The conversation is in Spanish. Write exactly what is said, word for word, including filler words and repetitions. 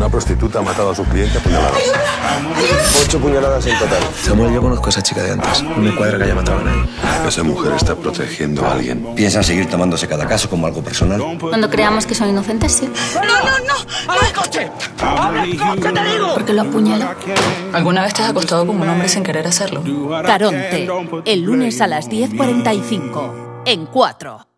Una prostituta ha matado a su cliente a puñaladas. Ocho puñaladas en total. Samuel, yo conozco a esa chica de antes. No me cuadra que haya matado a nadie. Esa mujer está protegiendo a alguien. ¿Piensan seguir tomándose cada caso como algo personal? Cuando creamos que son inocentes, sí. ¡No, no, no! ¡Al coche! ¡Al coche, te digo! Porque lo apuñaló. ¿Alguna vez te has acostado con un hombre sin querer hacerlo? Caronte, el lunes a las diez cuarenta y cinco, en cuatro.